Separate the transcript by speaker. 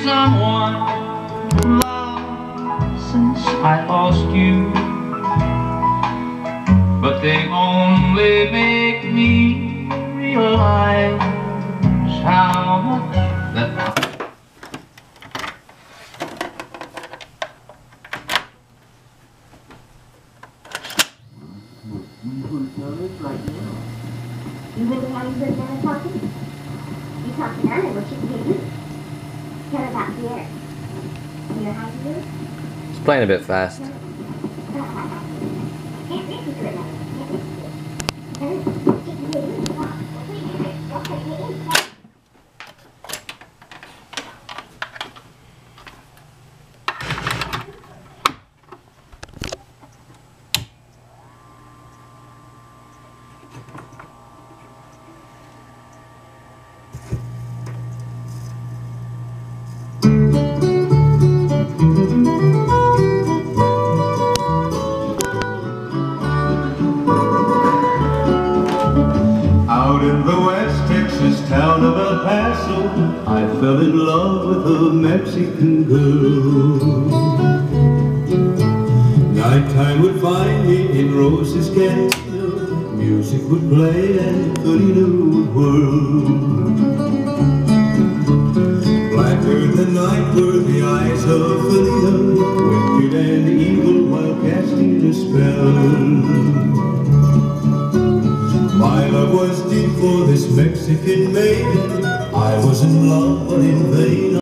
Speaker 1: someone loved since I lost you, but they only make me realize how much that
Speaker 2: You really haven't heard Nana talking? You talk to Nana, what she can get you? Tell her about Pierre. You know how to do it?
Speaker 3: It's playing a bit fast.
Speaker 2: Can't listen to it now. Can't listen to it. Tell her she can get you to talk. What's her name?
Speaker 4: Out in the West Texas town of El Paso, I fell in love with a Mexican girl. Nighttime would find me in Rose's Cantina, music would play and Felina would whirl. Blacker than night were the eyes of Felina, wicked and evil while casting a spell. My love was deep for this Mexican maiden. I was in love, but in vain.